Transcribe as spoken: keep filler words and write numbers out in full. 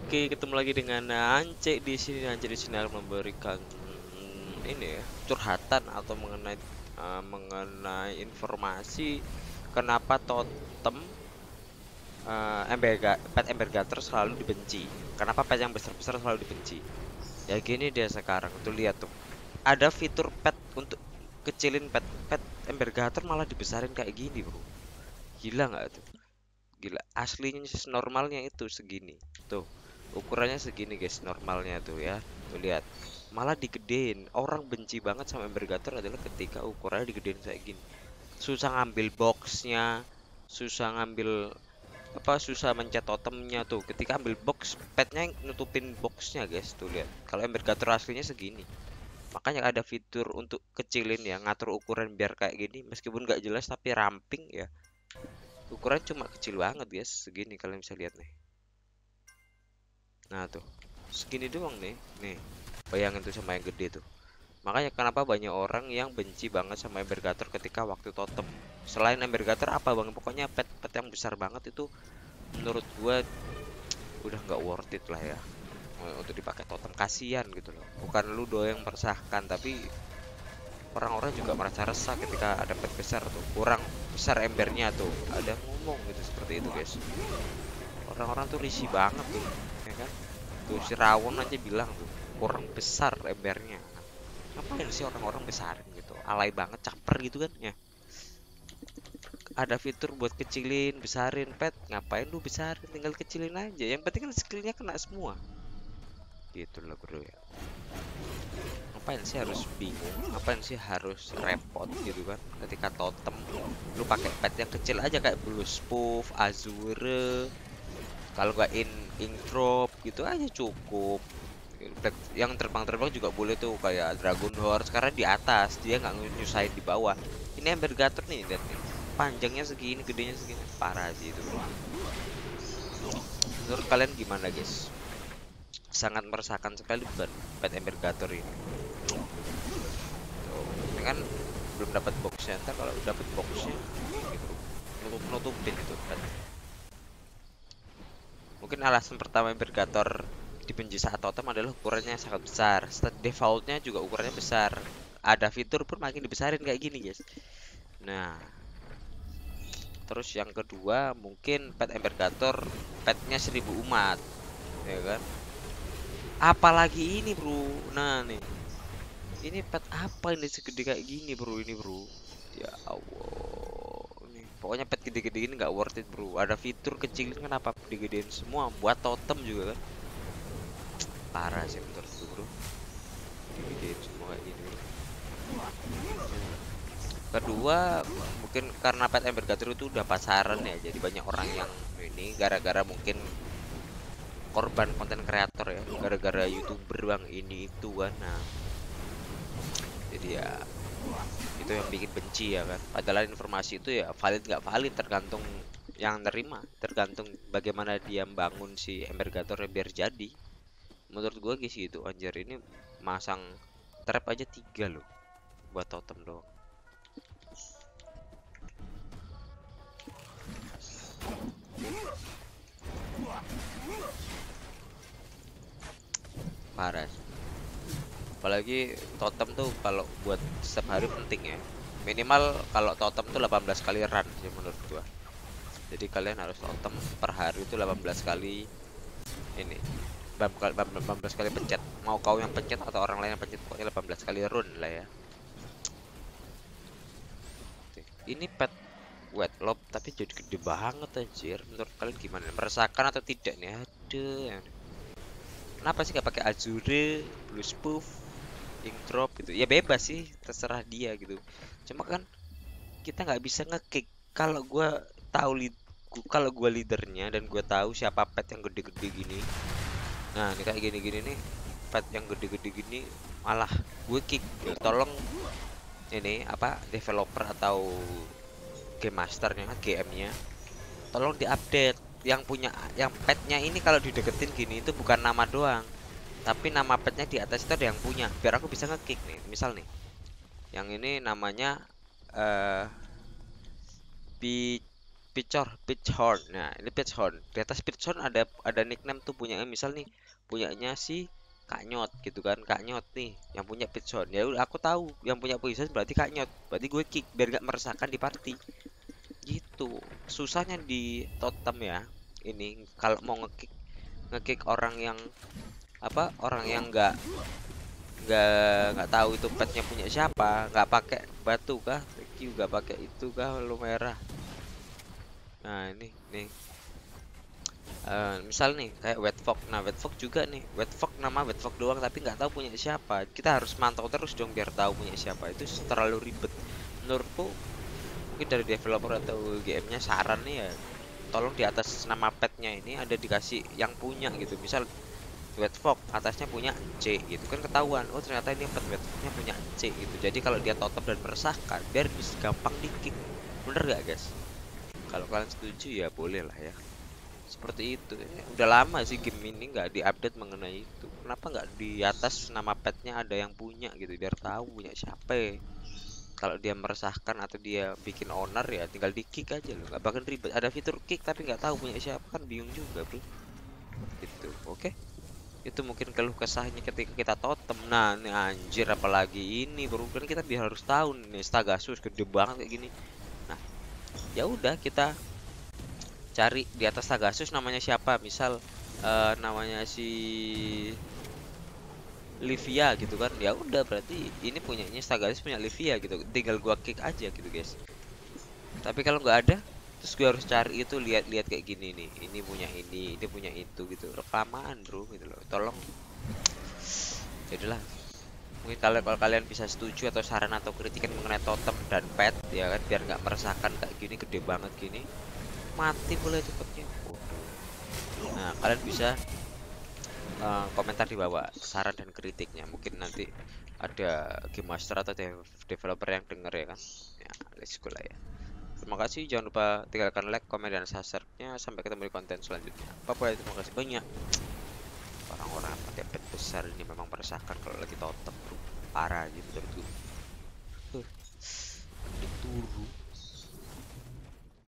Oke, ketemu lagi dengan Ance di sini. Ance di sini akan memberikan hmm, ini ya, curhatan atau mengenai eh, mengenai informasi kenapa totem eh, ember ga- pet ember gutter selalu dibenci. Kenapa pet yang besar-besar selalu dibenci? Ya gini dia sekarang tuh, lihat tuh. Ada fitur pet untuk kecilin pet pet ember gutter malah dibesarin kayak gini, Bro. Gila nggak tuh? Gila, aslinya sih normalnya itu segini. Tuh, ukurannya segini guys, normalnya tuh ya. Tuh lihat. Malah digedein. Orang benci banget sama Embergator adalah ketika ukurannya digedein kayak gini. Susah ngambil boxnya, susah ngambil apa susah mencet totemnya tuh. Ketika ambil box, petnya nutupin boxnya guys. Tuh lihat. Kalau Embergator aslinya segini. Makanya ada fitur untuk kecilin ya, ngatur ukuran biar kayak gini. Meskipun nggak jelas tapi ramping ya. Ukuran cuma kecil banget guys, segini kalian bisa lihat nih. Nah tuh, segini doang nih, nih. Bayangin tuh sama yang gede tuh. Makanya kenapa banyak orang yang benci banget sama Embergator ketika waktu totem. Selain Embergator apa bang? Pokoknya pet-pet yang besar banget itu menurut gua udah nggak worth it lah ya untuk dipakai totem. Kasihan gitu loh. Bukan lu doang yang meresahkan, tapi orang-orang juga merasa resah ketika ada pet besar tuh. Kurang besar embernya tuh. Ada yang ngomong gitu seperti itu guys. Orang-orang tuh risih banget tuh, ya kan? Tuh si Rawon aja bilang tuh kurang besar embernya. Ngapain sih orang-orang besarin gitu? Alay banget, caper gitu kan ya. Ada fitur buat kecilin, besarin pet. Ngapain lu besarin? Tinggal kecilin aja. Yang penting kan skillnya kena semua. Gitu loh bro ya. Ngapain sih harus bingung? Ngapain sih harus repot gitu kan? Ketika totem lu pakai pet yang kecil aja kayak Blue Spoof, Azure, kalau nggak in ink drop gitu aja cukup. Yang terbang-terbang juga boleh tuh kayak Dragon Horse karena di atas dia nggak nyusahin di bawah. Ini Ember Gator nih, lihat nih, panjangnya segini, gedenya segini, parah sih itu bro. Menurut kalian gimana guys? Sangat meresahkan sekali bukan pet Ember Gator ini. Tuh, ini kan belum dapat boxnya, ntar kalau dapat boxnya gitu, nutup nutupin itu kan. Mungkin alasan pertama Embergator dibenci saat totem adalah ukurannya sangat besar. Stat defaultnya juga ukurannya besar. Ada fitur pun makin dibesarin kayak gini, guys. Nah, terus yang kedua mungkin pet Embergator petnya seribu umat, ya kan? Apalagi ini, Bro. Nah, nih. Ini pet apa ini segede kayak gini, Bro? Ini, Bro. Ya Allah. Nih, pokoknya pet gede-gede ini nggak worth it, Bro. Ada fitur kecilin kenapa digedein semua buat totem juga kan? Parah sih menurutku bro, digedein semua kayak gini bro. Kedua mungkin karena pet ember gator itu udah pasaran ya, jadi banyak orang yang ini gara-gara mungkin korban konten kreator ya, gara-gara youtuber bang ini itu kan. Nah jadi ya itu yang bikin benci ya kan, padahal informasi itu ya valid nggak valid tergantung yang nerima, tergantung bagaimana dia membangun si ember gator biar jadi. Menurut gua gitu anjir, ini masang trap aja tiga loh buat totem doang. Parah sih. Apalagi totem tuh kalau buat setiap hari penting ya, minimal kalau totem tuh delapan belas kali run sih menurut gua. Jadi kalian harus totem per hari itu delapan belas kali ini, delapan belas kali pencet, mau kau yang pencet atau orang lain yang pencet, pokoknya delapan belas kali run lah ya. Ini pet wet lob tapi jadi gede banget anjir. Menurut kalian gimana? Meresahkan atau tidak nih? Aduh. Kenapa sih gak pakai Azure, Blue Spoof, Ink Drop gitu? Ya bebas sih, terserah dia gitu. Cuma kan kita nggak bisa ngekick. Kalau gua tahu lead, kalau gua leadernya dan gua tahu siapa pet yang gede-gede gini. Nah, ini kayak gini-gini nih, pet yang gede-gede gini malah gue kick. Tolong ini apa developer atau game masternya, G M-nya, tolong diupdate yang punya yang petnya ini. Kalau dideketin gini itu bukan nama doang, tapi nama petnya di atas itu ada yang punya, biar aku bisa ngekick nih. Misal nih yang ini namanya uh, Pi Pitchhorn, Pitchhorn. Nah, ini Pitchhorn. Di atas Pitchhorn ada ada nickname tuh punya misal nih, punyanya si Kak Nyot gitu kan. Kak Nyot nih yang punya Pitchhorn. Ya udah aku tahu yang punya Poison berarti Kak Nyot. Berarti gue kick biar gak meresahkan di party. Gitu. Susahnya di totem ya. Ini kalau mau ngekick ngekick orang yang apa? Orang yang nggak nggak nggak tahu itu petnya punya siapa, nggak pakai batu kah? Q nggak pakai itu kah? Lu merah. Nah, ini nih. Eh, misal nih kayak Wetfog. Nah, Wetfog juga nih. Wetfog nama Wetfog doang tapi nggak tahu punya siapa. Kita harus mantau terus dong biar tahu punya siapa. Itu terlalu ribet. Menurutku mungkin dari developer atau G M-nya saran nih ya, tolong di atas nama petnya ini ada dikasih yang punya gitu. Misal Wetfog atasnya punya C gitu kan, ketahuan oh ternyata ini pet Wetfognya punya C gitu. Jadi kalau dia totem dan meresahkan biar bisa gampang di kick. Bener gak guys? Kalau kalian setuju ya boleh lah ya. Seperti itu. Udah lama sih game ini nggak diupdate mengenai itu. Kenapa nggak di atas nama petnya ada yang punya gitu biar tahu punya siapa. Kalau dia meresahkan atau dia bikin owner ya tinggal di kick aja loh, nggak bakal ribet. Ada fitur kick tapi nggak tahu punya siapa kan bingung juga bro. Gitu. Oke. Itu mungkin keluh kesahnya ketika kita totem. Nah ini anjir apalagi ini bro, kan kita biar harus tahu nih Stagasus gede banget kayak gini. Nah ya udah kita cari di atas Tagasus namanya siapa, misal uh, namanya si Livia gitu kan, ya udah berarti ini punyanya Tagasus punya Livia gitu, tinggal gua kick aja gitu guys. Tapi kalau nggak ada terus gua harus cari itu, lihat-lihat kayak gini nih, ini punya ini ini punya itu gitu, rekaman bro gitu loh. Tolong jadilah mungkin kalau kalau kalian bisa setuju atau saran atau kritikan mengenai totem dan pet ya kan, biar nggak meresahkan kayak gini gede banget gini, mati boleh cepetnya. Nah kalian bisa uh, komentar di bawah saran dan kritiknya, mungkin nanti ada game master atau dev developer yang denger ya kan ya. Let's go lah ya. Terima kasih, jangan lupa tinggalkan like, komen, dan subscribe-nya. Sampai ketemu di konten selanjutnya. Bye bye, terima kasih banyak. Orang-orang pakai pet besar ini memang meresahkan kalau lagi totem bro, parah gitu. Tuh dituru